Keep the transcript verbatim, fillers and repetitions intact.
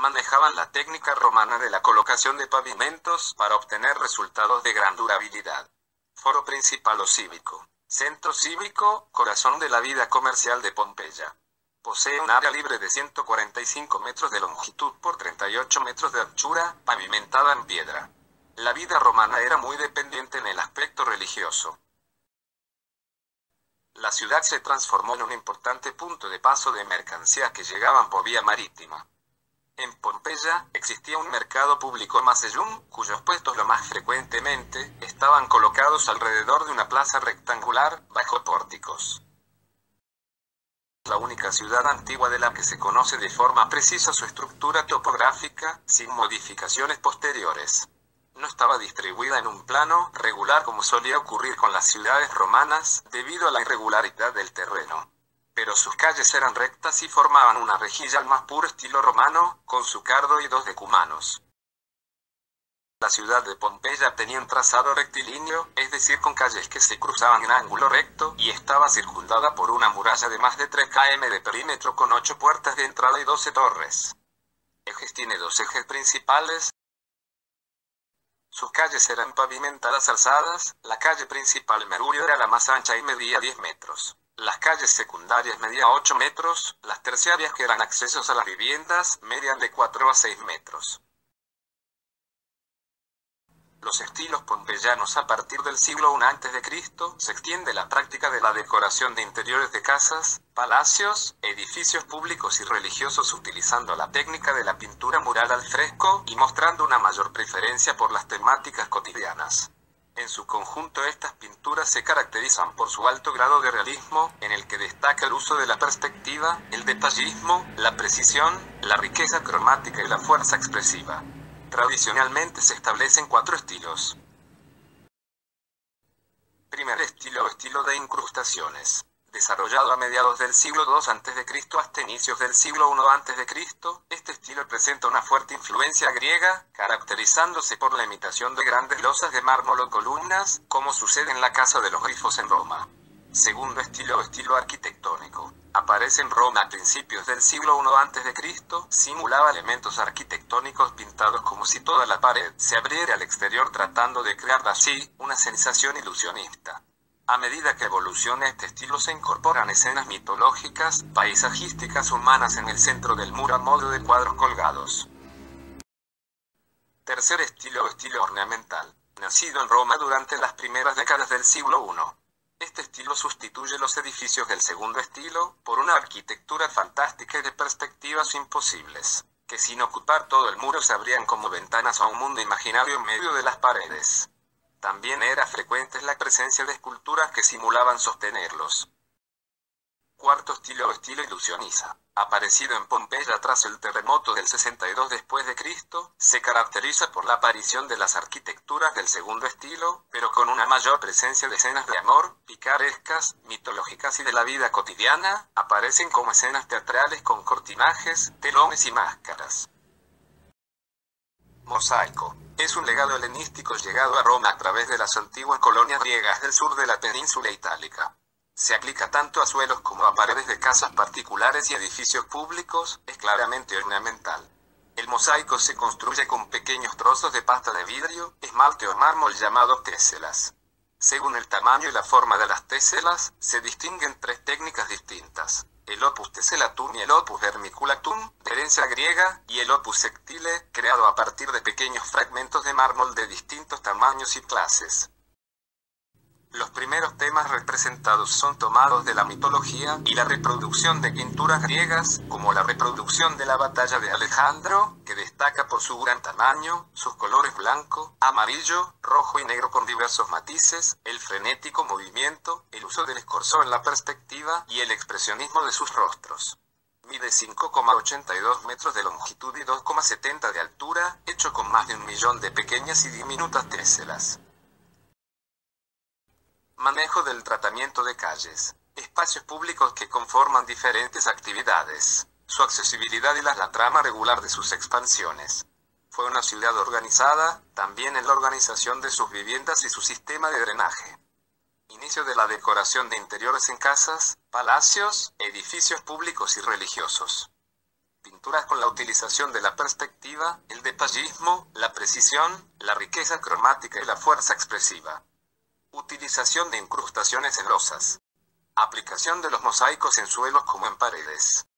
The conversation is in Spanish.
Manejaban la técnica romana de la colocación de pavimentos para obtener resultados de gran durabilidad. Foro principal o cívico. Centro cívico, corazón de la vida comercial de Pompeya. Posee un área libre de ciento cuarenta y cinco metros de longitud por treinta y ocho metros de anchura, pavimentada en piedra. La vida romana era muy dependiente en el aspecto religioso. La ciudad se transformó en un importante punto de paso de mercancías que llegaban por vía marítima. En Pompeya existía un mercado público Macellum, cuyos puestos lo más frecuentemente estaban colocados alrededor de una plaza rectangular, bajo pórticos. La única ciudad antigua de la que se conoce de forma precisa su estructura topográfica, sin modificaciones posteriores. No estaba distribuida en un plano regular como solía ocurrir con las ciudades romanas, debido a la irregularidad del terreno. Pero sus calles eran rectas y formaban una rejilla al más puro estilo romano, con su cardo y dos decumanos. La ciudad de Pompeya tenía un trazado rectilíneo, es decir con calles que se cruzaban en ángulo recto, y estaba circundada por una muralla de más de tres kilómetros de perímetro con ocho puertas de entrada y doce torres. Ejes tiene dos ejes principales. Sus calles eran pavimentadas alzadas, la calle principal Mercurio era la más ancha y medía diez metros. Las calles secundarias medían ocho metros, las terciarias, que eran accesos a las viviendas, medían de cuatro a seis metros. Los estilos pompeyanos. A partir del siglo primero antes de Cristo se extiende la práctica de la decoración de interiores de casas, palacios, edificios públicos y religiosos utilizando la técnica de la pintura mural al fresco y mostrando una mayor preferencia por las temáticas cotidianas. En su conjunto estas pinturas se caracterizan por su alto grado de realismo, en el que destaca el uso de la perspectiva, el detallismo, la precisión, la riqueza cromática y la fuerza expresiva. Tradicionalmente se establecen cuatro estilos. Primer estilo o estilo de incrustaciones. Desarrollado a mediados del siglo segundo antes de Cristo hasta inicios del siglo primero antes de Cristo, este estilo presenta una fuerte influencia griega, caracterizándose por la imitación de grandes losas de mármol o columnas, como sucede en la Casa de los Grifos en Roma. Segundo estilo o estilo arquitectónico. Aparece en Roma a principios del siglo primero antes de Cristo, simulaba elementos arquitectónicos pintados como si toda la pared se abriera al exterior, tratando de crear así una sensación ilusionista. A medida que evoluciona este estilo se incorporan escenas mitológicas, paisajísticas humanas en el centro del muro a modo de cuadros colgados. Tercer estilo o estilo ornamental. Nacido en Roma durante las primeras décadas del siglo primero. Este estilo sustituye los edificios del segundo estilo, por una arquitectura fantástica y de perspectivas imposibles, que sin ocupar todo el muro se abrían como ventanas a un mundo imaginario en medio de las paredes. También era frecuente la presencia de esculturas que simulaban sostenerlos. Cuarto estilo o estilo ilusionista. Aparecido en Pompeya tras el terremoto del sesenta y dos después de Cristo, se caracteriza por la aparición de las arquitecturas del segundo estilo, pero con una mayor presencia de escenas de amor, picarescas, mitológicas y de la vida cotidiana. Aparecen como escenas teatrales con cortinajes, telones y máscaras. Mosaico. Es un legado helenístico llegado a Roma a través de las antiguas colonias griegas del sur de la península itálica. Se aplica tanto a suelos como a paredes de casas particulares y edificios públicos, es claramente ornamental. El mosaico se construye con pequeños trozos de pasta de vidrio, esmalte o mármol llamados téselas. Según el tamaño y la forma de las téselas, se distinguen tres técnicas distintas: el opus teselatum y el opus vermiculatum, de herencia griega, y el opus sectile, creado a partir de pequeños fragmentos de mármol de distintos tamaños y clases. Los primeros temas representados son tomados de la mitología y la reproducción de pinturas griegas, como la reproducción de la batalla de Alejandro, que destaca por su gran tamaño, sus colores blanco, amarillo, rojo y negro con diversos matices, el frenético movimiento, el uso del escorzó en la perspectiva y el expresionismo de sus rostros. Mide cinco coma ochenta y dos metros de longitud y dos coma setenta de altura, hecho con más de un millón de pequeñas y diminutas téselas. Manejo del tratamiento de calles. Espacios públicos que conforman diferentes actividades. Su accesibilidad y la, la trama regular de sus expansiones. Fue una ciudad organizada, también en la organización de sus viviendas y su sistema de drenaje. Inicio de la decoración de interiores en casas, palacios, edificios públicos y religiosos. pinturas con la utilización de la perspectiva, el detallismo, la precisión, la riqueza cromática y la fuerza expresiva. Utilización de incrustaciones en losas. Aplicación de los mosaicos en suelos como en paredes.